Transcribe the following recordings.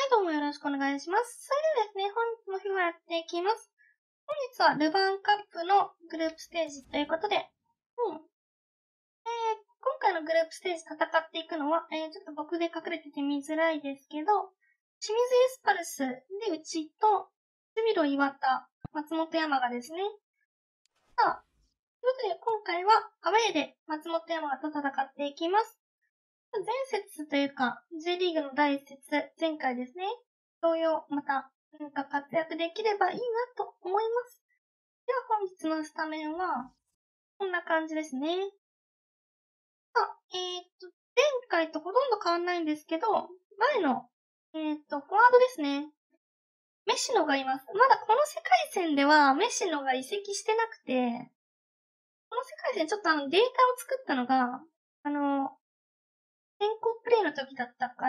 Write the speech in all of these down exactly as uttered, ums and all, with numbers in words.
どうもよろしくお願いします。それではですね、本日もフィファやっていきます。本日はルヴァンカップのグループステージということで、うん。えー、今回のグループステージ戦っていくのは、えー、ちょっと僕で隠れてて見づらいですけど、清水エスパルスでうちと、ジュビロ岩田、松本山雅ですね。さあ、ということで今回はアウェーで松本山雅と戦っていきます。前節というか、J リーグの第一節、前回ですね。同様、また、なんか活躍できればいいなと思います。では本日のスタメンは、こんな感じですね。あ、えー、っと、前回とほとんど変わんないんですけど、前の、えー、っと、フォワードですね。メシノがいます。まだこの世界戦ではメシノが移籍してなくて、この世界戦ちょっとあのデータを作ったのが、あの、先行プレイの時だったから、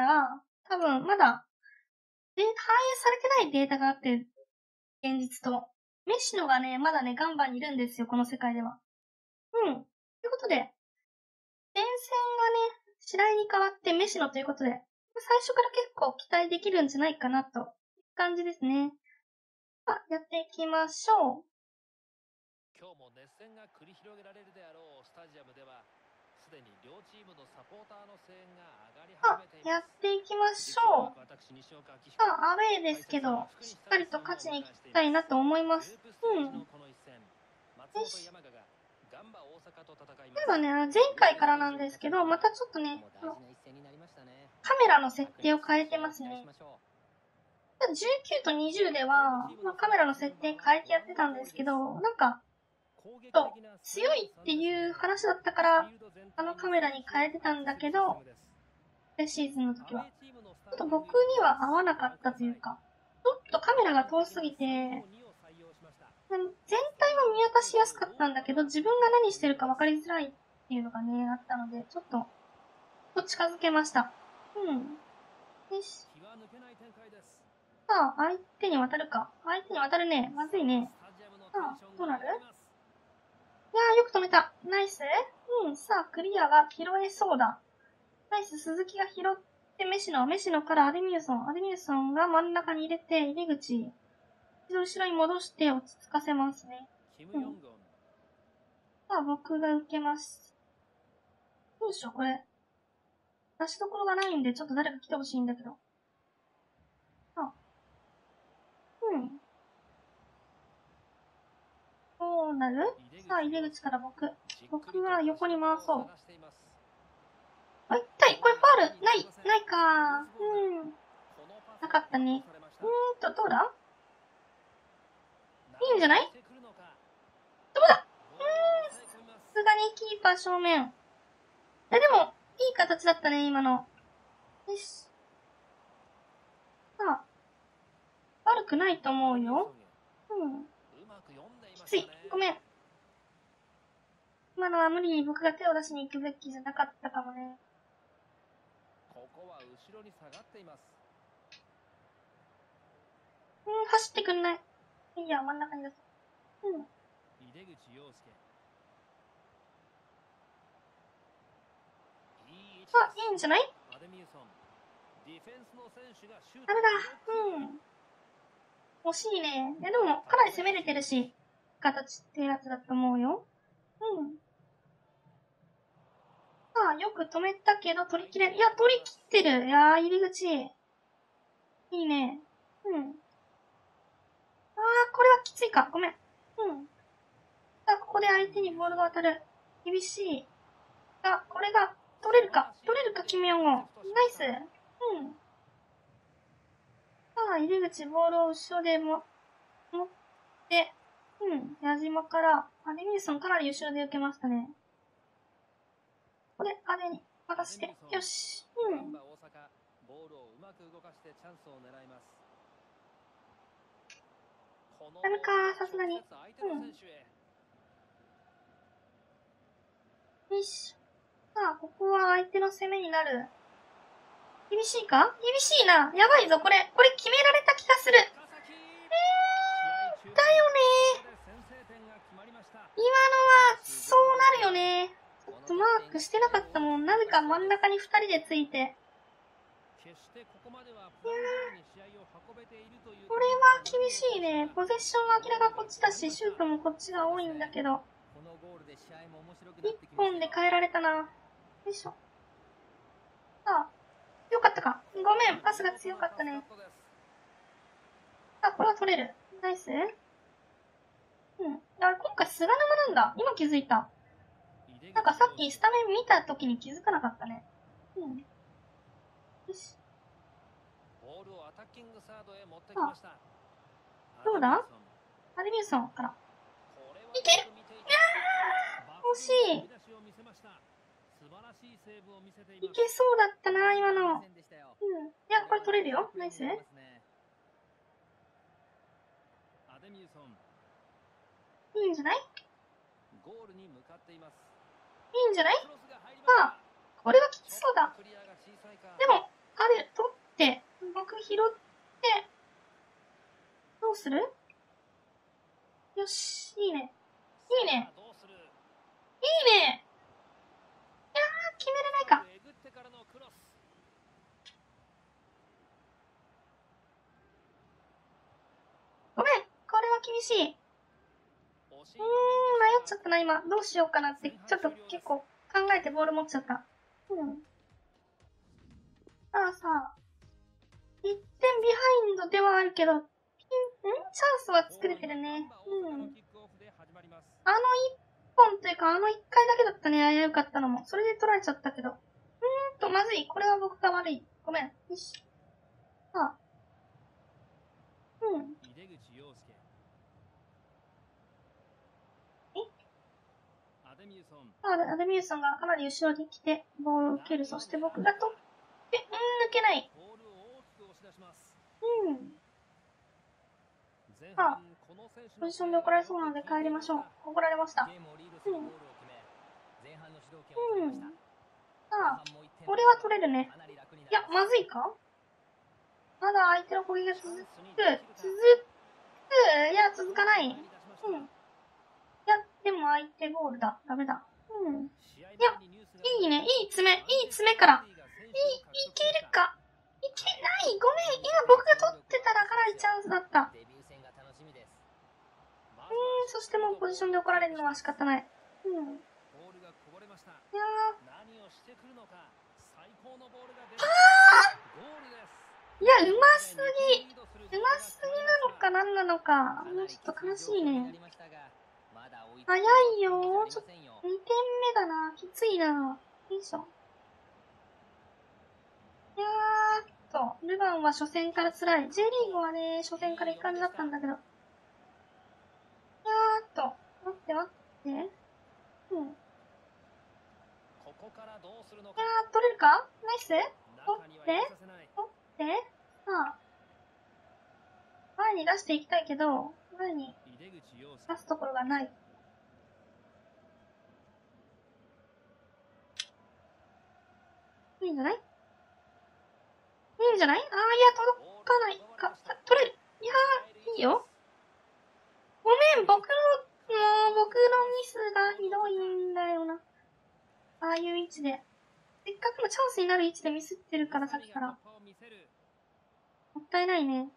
多分まだ、で、反映されてないデータがあって、現実と。メッシノがね、まだね、ガンバにいるんですよ、この世界では。うん。ということで、前線がね、白井に変わってメッシノということで、最初から結構期待できるんじゃないかなという感じですね。さあ、やっていきましょう。 今日も熱戦が繰り広げられるであろうスタジアムでは、すでに両チームのサポーターの声援が上がり始めています。 やっていきましょう。さあ、アウェーですけど、しっかりと勝ちに行きたいなと思います。うん。よし。例えばね、前回からなんですけど、またちょっとね、カメラの設定を変えてますね。じゅうきゅうとにじゅうでは、まあ、カメラの設定変えてやってたんですけど、なんか、と強いっていう話だったから、あのカメラに変えてたんだけど、シーズンの時は。ちょっと僕には合わなかったというか、ちょっとカメラが遠すぎて、全体は見渡しやすかったんだけど、自分が何してるか分かりづらいっていうのがね、あったので、ちょっと、と近づけました。うん。よし。さあ、相手に渡るか。相手に渡るね。まずいね。さあ、どうなる？いやー、よく止めた。ナイス？うん、さあ、クリアが拾えそうだ。ナイス、鈴木が拾ってメシノ、メシノからアデミューソン、アデミューソンが真ん中に入れて、入り口、一度後ろに戻して落ち着かせますね。うん。さあ、僕が受けます。どうしよう、これ。出しどころがないんで、ちょっと誰か来てほしいんだけど。あ。うん。どうなる？さあ、入り口から僕。僕は横に回そう。あ、痛い。これファールない、ないか。うん。なかったね。うーんと、どうだ？いいんじゃない？どうだ？うーん。さすがにキーパー正面。え、でも、いい形だったね、今の。よし。さあ。悪くないと思うよ。うん。きつい。ごめん。今のは無理に僕が手を出しに行くべきじゃなかったかもね。 ここは後ろに下がっています。 うん、走ってくんない。いいや、真ん中に出す。うん。 井出口洋介。 あ、いいんじゃない？ アデミューソン。ディフェンスの選手がシュート。 あれだ。うん。惜しいね。いや、でも、かなり攻めれてるし、形ってやつだと思うよ。うん。さあ、よく止めたけど、取り切れ、いや、取り切ってる。いやー、入り口。いいね。うん。あー、これはきついか。ごめん。うん。さあ、ここで相手にボールが当たる。厳しい。あ、これが、取れるか。取れるか、キムヨンゴン。ナイス。うん。さあ、入り口、ボールを後ろでも、持って、うん。矢島から、アデミューソンかなり後ろで受けましたね。これ、アデに任せて。よし。うん。ダメかー、さすがに。うん。よし。さあ、ここは相手の攻めになる。厳しいか？厳しいな。やばいぞ、これ。これ決められた気がする。えー、だよねー。今のは、そうなるよね。ちょっとマークしてなかったもん。なぜか真ん中に二人でついて。 決してここまではプラン通りに試合を運べているという。 これは厳しいね。ポゼッションは明らかにこっちだし、シュートもこっちが多いんだけど。 このゴールで試合も面白くなっ一てきましたよ。 本で変えられたな。よいしょ。さあ、よかったか。ごめん、パスが強かったね。さあ、これは取れる。ナイス。うん。あれ、今回菅沼なんだ。今気づいた。なんかさっきスタメン見た時に気づかなかったね。うん。よし。 ボールをアタッキングサードへ持ってきました。 どうだ？アデミューソンから。いける！いやー！惜しい。いけそうだったな、今の。うん。いや、これ取れるよ。ナイス。いいんじゃない？いいんじゃない？ああ、これはきつそうだ。でも、あれ、取って、僕拾って、どうする？よし、いいね。いいね。いいね。いやー、決めれないか。ごめん、これは厳しい。うーん、迷っちゃったな、今。どうしようかなって、ちょっと結構考えてボール持っちゃった。うん。さあさあ。いってんビハインドではあるけど、ピン、んチャンスは作れてるね。うん。あの一本というか、あの一回だけだったね、危うかったのも。それで取られちゃったけど。うーんと、まずい。これは僕が悪い。ごめん。よし。さあ。うん。あ、アデミューソンがかなり後ろに来て、ボールを受ける。そして僕が取って、うん、抜けない。うん。あ、ポジションで怒られそうなので帰りましょう。怒られました。うん。うん。ああ、これは取れるね。いや、まずいか？まだ相手の攻撃が続く。続く。いや、続かない。うん。いや、でも相手ゴールだ。ダメだ。うん。いや、いいね。いい爪。いい爪から。い、いけるか。いけない。ごめん。今僕が取ってたらかなりチャンスだった。うーん、そしてもうポジションで怒られるのは仕方ない。うん。いやー。はーいや、うますぎ。うますぎなのか何なのか。もうちょっと悲しいね。早いよー。ちょっと、にてんめだな。きついな。よいしょ。いやーっと、ルヴァンは初戦から辛い。J リーグはね、初戦からいい感じだったんだけど。いやーっと、待って待って。うん。いやー、取れるか？ナイス？取って、取って、さあ。前に出していきたいけど、前に出すところがない。いいんじゃない？いいんじゃない？あー、いや、届かないか。取れる。いやー、いいよ。ごめん、僕の、もう、僕のミスがひどいんだよな。ああいう位置で。せっかくのチャンスになる位置でミスってるから、さっきから。もったいないね。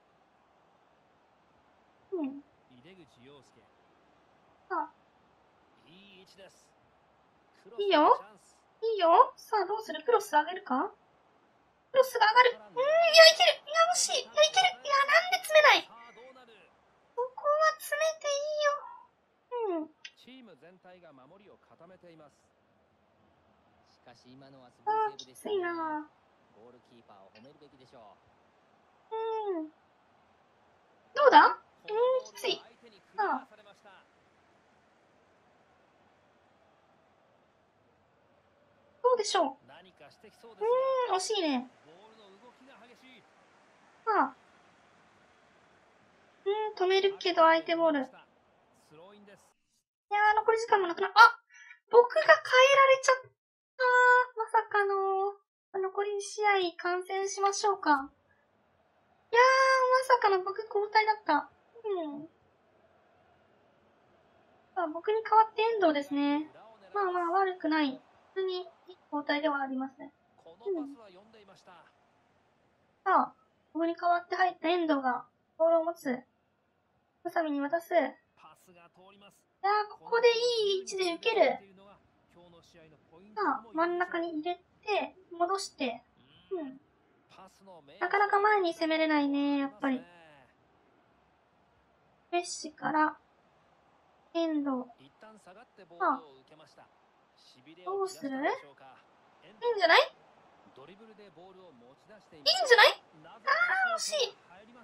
うん。さあ。いいよ。いいよ。さあ、どうする？クロス上げるか？クロスが上がる。うーん、いや、いける。いや、惜しい。いや、いける。いや、なんで詰めない？ここは詰めていいよ。うん。 チーム全体が守りを固めています。 しかし今のはすごいセーブでしたね。 きついな。 ゴールキーパーを褒めるべきでしょう。うん。どうだ？うーん、きつい。ああ。どうでしょう？うーん、惜しいね。ああ。うーん、止めるけど相手ボール。いやー、残り時間もなくな、あ！僕が変えられちゃったー。まさかのー。残り試合観戦しましょうか。いやー、まさかの僕交代だった。うん。さあ、僕に代わって遠藤ですね。まあまあ悪くない。普通にいい交代ではありますね。うん。 さあ、ここに代わって入った遠藤がボールを持つ。宇佐美に渡す。いやー、 パスが通ります。 ここでいい位置で受ける。さあ、真ん中に入れて、戻して。うん。なかなか前に攻めれないね、やっぱり。メッシから、遠藤。ああ、どうする？いいんじゃない？いいんじゃない？ああ、惜しい。い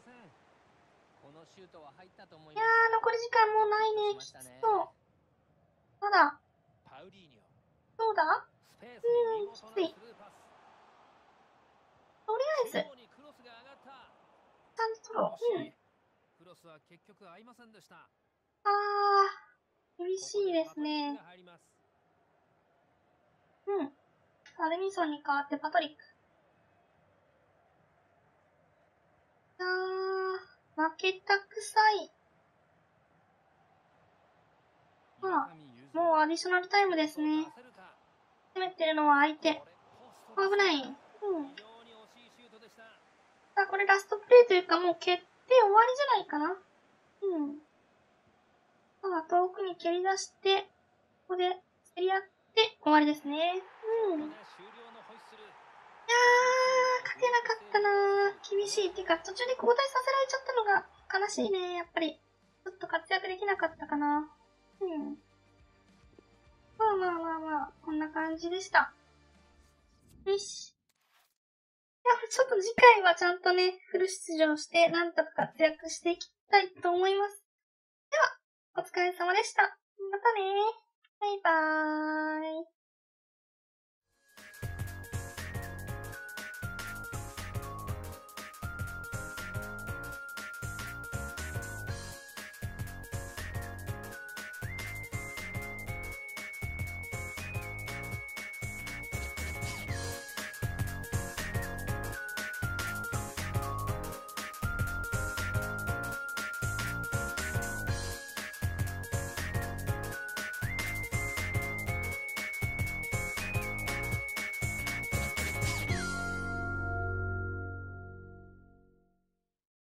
やー、残り時間もうないね。きつそう。ただ、どうだ？うーん、きつい。とりあえず、ちゃんと取ろう。うん。あー、厳しいですね。うん。アルミソンに代わってパトリック。あー、負けたくさい。まあ、もうアディショナルタイムですね。攻めてるのは相手。危ない。うん。さあ、これラストプレイというかもう決定終わりじゃないかな。うん。さあ、遠くに蹴り出して、ここで競り合って終わりですね。うん。いやー、勝てなかったなー。厳しい。っていうか、途中で交代させられちゃったのが悲しいね、やっぱり。ちょっと活躍できなかったかな。うん。まあまあまあまあ、こんな感じでした。よし。いや、ちょっと次回はちゃんとね、フル出場して、なんとか活躍していきたいと思います。では、お疲れ様でした。またねー。バイバーイ。